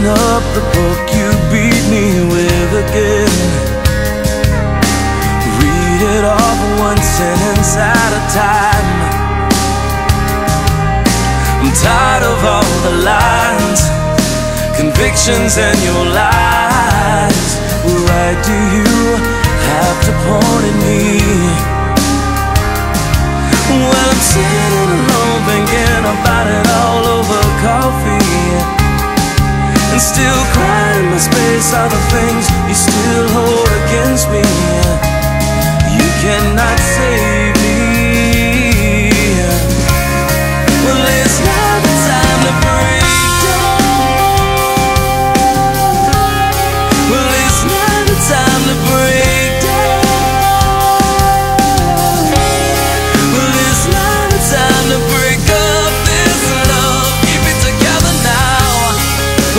open up the book you beat me with again. Read it off one sentence at a time. I'm tired of all the lines, convictions and your lies. What right do you have to point at me? Well, I'm sitting alone thinking about it all over coffee, and still crying in my space are the things you still hold against me. You cannot say